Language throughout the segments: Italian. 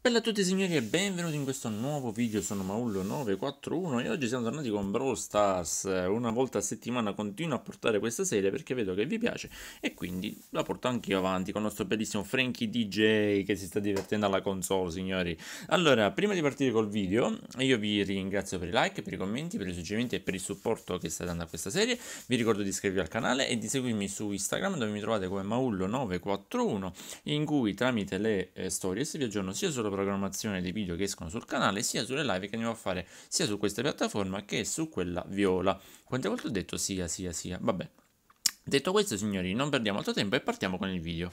Bella a tutti signori e benvenuti in questo nuovo video, sono Maullo941 e oggi siamo tornati con Brawl Stars. Una volta a settimana continuo a portare questa serie perché vedo che vi piace e quindi la porto anche io avanti con il nostro bellissimo Frankie DJ che si sta divertendo alla console, signori. Allora, prima di partire col video, io vi ringrazio per i like, per i commenti, per i suggerimenti e per il supporto che state dando a questa serie. Vi ricordo di iscrivervi al canale e di seguirmi su Instagram, dove mi trovate come Maullo941, in cui tramite le stories vi aggiorno sia sulla programmazione dei video che escono sul canale, sia sulle live che andiamo a fare sia su questa piattaforma che su quella viola. Quante volte ho detto sia? Vabbè. Detto questo, signori, non perdiamo altro tempo e partiamo con il video.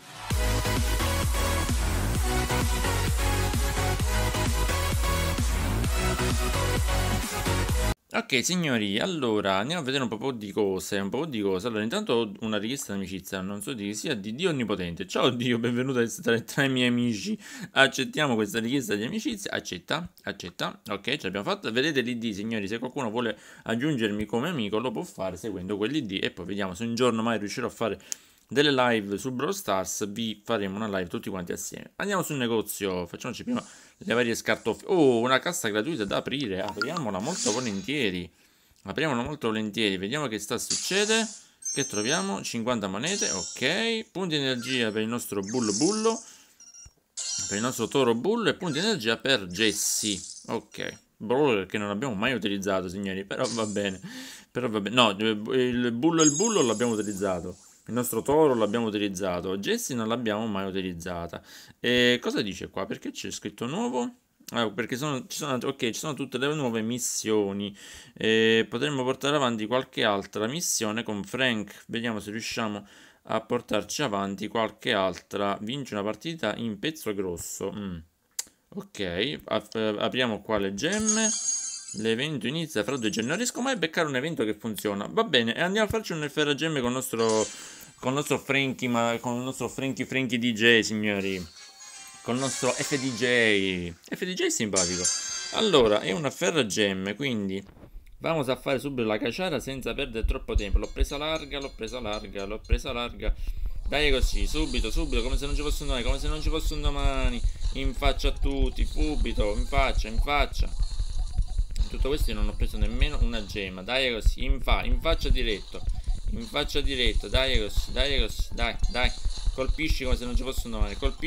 Ok signori, allora andiamo a vedere un po' di cose, Allora intanto ho una richiesta d'amicizia, non so di chi sia, di Dio Onnipotente. Ciao Dio, benvenuto a essere tra i miei amici. Accettiamo questa richiesta di amicizia, accetta, ok, ce l'abbiamo fatta. Vedete l'ID signori, se qualcuno vuole aggiungermi come amico lo può fare seguendo quell'ID e poi vediamo se un giorno mai riuscirò a fare delle live su Brawl Stars, vi faremo una live tutti quanti assieme. Andiamo sul negozio, facciamoci prima le varie scartoffie. Oh, una cassa gratuita da aprire, apriamola molto volentieri. Vediamo che succede. Che troviamo? 50 monete, ok. Punti energia per il nostro bullo, per il nostro toro bullo e punti energia per Jessie, ok. Brawler che non abbiamo mai utilizzato, signori, però va bene. No, il bullo l'abbiamo utilizzato. Il nostro toro l'abbiamo utilizzato, Jessie non l'abbiamo mai utilizzata. E cosa dice qua? Perché c'è scritto nuovo? Perché ci sono tutte le nuove missioni. Potremmo portare avanti qualche altra missione con Frank. Vediamo se riusciamo a portarci avanti qualche altra. Vince una partita in pezzo grosso. Ok, apriamo qua le gemme. L'evento inizia fra 2 giorni. Non riesco mai a beccare un evento che funziona. Va bene, e andiamo a farci un FRGM con il nostro Frankie DJ, signori. Con il nostro FDJ. FDJ è simpatico. Allora, è una FRGM, quindi vamos a fare subito la caciara senza perdere troppo tempo. L'ho presa larga. Dai così, subito, come se non ci fosse un domani, in faccia a tutti, subito, in faccia. Tutto questo io non ho preso nemmeno una gemma, dai così, in faccia diretto, dai così, dai, colpisci come se non ci fosse un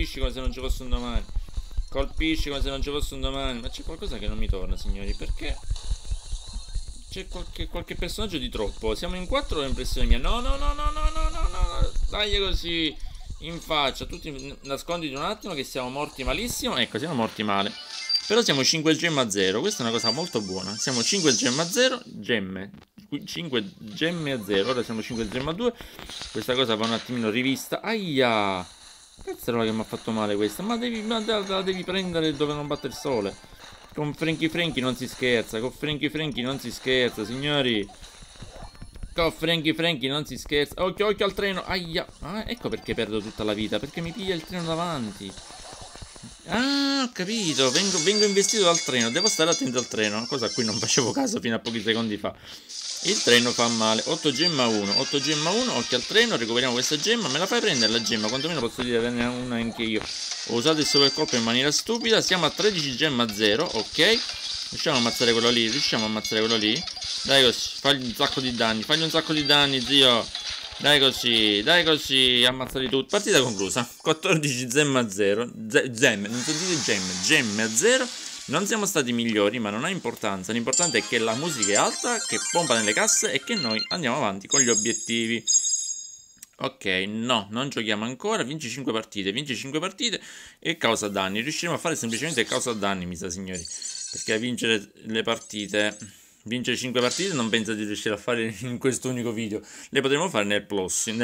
domani, ma c'è qualcosa che non mi torna, signori, perché c'è qualche personaggio di troppo, siamo in 4 o è impressione mia? No, dai così, in faccia, tutti nasconditi un attimo che siamo morti malissimo, ecco, siamo morti male. Però siamo 5 gemme a 0, questa è una cosa molto buona. Siamo 5 gemme a 0, 5 gemme a 0, ora siamo 5 gemme a 2. Questa cosa va un attimino rivista. Aia! Cazzarola che mi ha fatto male questa, ma la devi prendere dove non batte il sole. Con Frankie non si scherza, signori. Con Frankie non si scherza. Occhio al treno, aia! Ecco perché perdo tutta la vita, perché mi piglia il treno davanti. Ah, ho capito, vengo investito dal treno, devo stare attento al treno, cosa a cui non facevo caso fino a pochi secondi fa. Il treno fa male, 8 gemma 1, occhio al treno, recuperiamo questa gemma, me la fai prendere la gemma, quantomeno posso dire averne una anche io. Ho usato il supercolpo in maniera stupida, siamo a 13 gemma 0, ok. Riusciamo a ammazzare quello lì, dai così, fagli un sacco di danni, zio. Dai così, ammazzali tutti. Partita conclusa. 14 gemme a 0. Non so dire gemme a 0. Non siamo stati migliori, ma non ha importanza. L'importante è che la musica è alta, che pompa nelle casse e che noi andiamo avanti con gli obiettivi. Ok, no, non giochiamo ancora. Vinci 5 partite e causa danni. Riusciremo a fare semplicemente causa danni, mi sa, signori. Perché a vincere le partite... Vincere 5 partite non penso di riuscire a fare in questo unico video. Le potremo fare nel prossimo.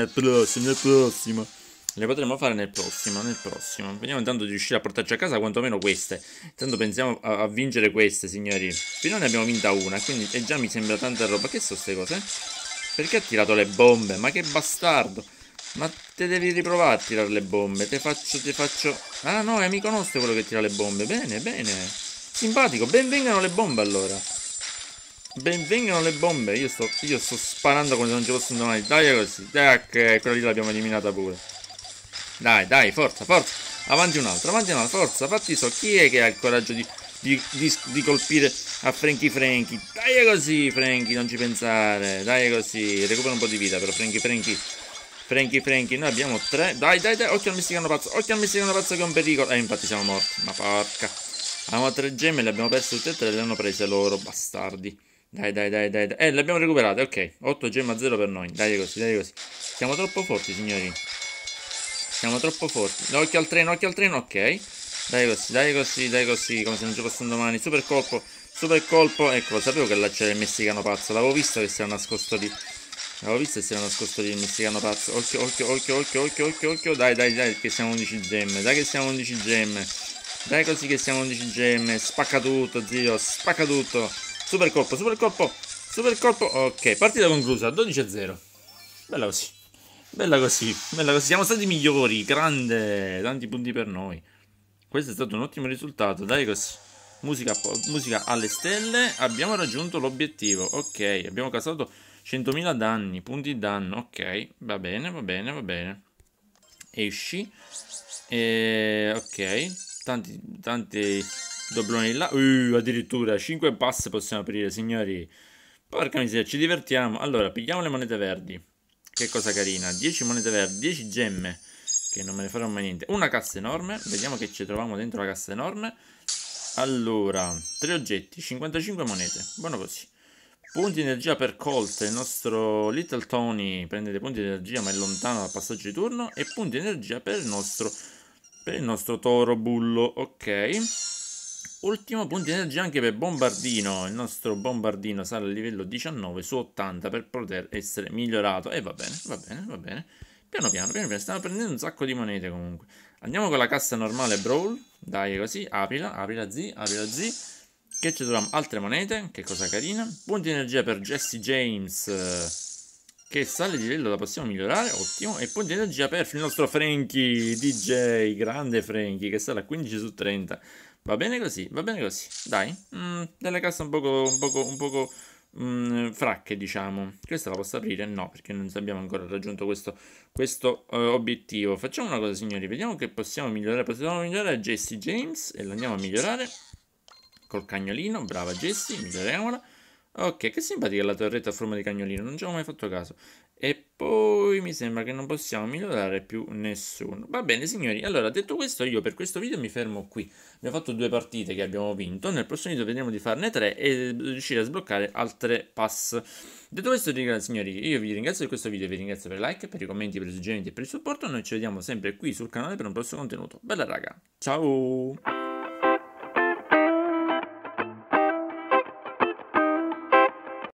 Vediamo intanto di riuscire a portarci a casa quantomeno queste. Intanto pensiamo a vincere queste, signori. Finora ne abbiamo vinta una, quindi già mi sembra tanta roba. Che sono queste cose? Perché ha tirato le bombe? Ma che bastardo. Ma te devi riprovare a tirare le bombe. Te faccio... Ah no, è amico nostro quello che tira le bombe. Bene. Simpatico. Benvengano le bombe allora. Benvengano le bombe. Io sto sparando come se non ci fosse un domani. Dai così. Dai, ok, quella lì l'abbiamo eliminata pure. Dai, forza. Avanti un'altra, forza, fatti so. Chi è che ha il coraggio di colpire a Frankie? Dai così, Frankie, non ci pensare. Dai così, recupera un po' di vita però, Frankie, noi abbiamo 3. Dai, occhio al messicano pazzo che è un pericolo. Infatti siamo morti, ma porca. Avevamo 3 gemme, le abbiamo perse tutte e 3, le hanno prese loro, bastardi. Dai. Le abbiamo recuperate, ok. 8 gemme a 0 per noi. Dai così. Siamo troppo forti, signori. Siamo troppo forti. Occhio al treno, ok. Dai così, come se non ci fosse un domani. Super colpo. Ecco, sapevo che là c'era il messicano pazzo. L'avevo visto che si era nascosto lì. Il messicano pazzo. Occhio. Dai, che siamo 11 gemme. Dai così che siamo 11 gemme. Spacca tutto, zio. Spacca tutto. Super colpo. Ok, partita conclusa. 12-0. Bella così. Siamo stati migliori. Grande. Tanti punti per noi. Questo è stato un ottimo risultato. Dai così. Musica alle stelle. Abbiamo raggiunto l'obiettivo. Ok, abbiamo causato 100.000 danni. Punti danno. Ok, va bene. Esci. Ok. Tanti dobloni là. Addirittura 5 pass possiamo aprire, signori. Porca miseria, ci divertiamo. Allora, pigliamo le monete verdi. Che cosa carina. 10 monete verdi, 10 gemme. Che non me ne farò mai niente. Una cassa enorme. Vediamo che ci troviamo dentro la cassa enorme. Allora, 3 oggetti, 55 monete. Buono così. Punti energia per Colt. Il nostro Little Tony prende dei punti di energia ma è lontano dal passaggio di turno. E punti energia per il nostro Toro Bullo. Ok. Ultimo punto di energia anche per Bombardino. Il nostro Bombardino sale a livello 19 su 80 per poter essere migliorato. E va bene. Piano piano. Stiamo prendendo un sacco di monete comunque. Andiamo con la cassa normale Brawl. Dai così. Aprila Z. Che ci troviamo? Altre monete. Che cosa carina. Punti di energia per Jesse James. Che sale di livello, la possiamo migliorare. Ottimo. E punti di energia per il nostro Frankie DJ. Grande Frankie. Che sale a 15 su 30. Va bene così. Dai. Delle casse un poco fracche, diciamo. Questa la posso aprire? No, perché non abbiamo ancora raggiunto questo obiettivo. Facciamo una cosa, signori. Vediamo che possiamo migliorare. Possiamo migliorare Jesse James. E l'andiamo a migliorare. Col cagnolino. Brava Jessie. Miglioriamola. Ok, che simpatica la torretta a forma di cagnolino. Non ci avevo mai fatto caso. E poi mi sembra che non possiamo migliorare più nessuno. Va bene, signori. Allora, detto questo, io per questo video mi fermo qui. Abbiamo fatto 2 partite che abbiamo vinto. Nel prossimo video vedremo di farne 3 e riuscire a sbloccare altre pass. Detto questo, signori, io vi ringrazio per questo video. Vi ringrazio per i like, per i commenti, per i suggerimenti e per il supporto. Noi ci vediamo sempre qui sul canale per un prossimo contenuto. Bella raga. Ciao!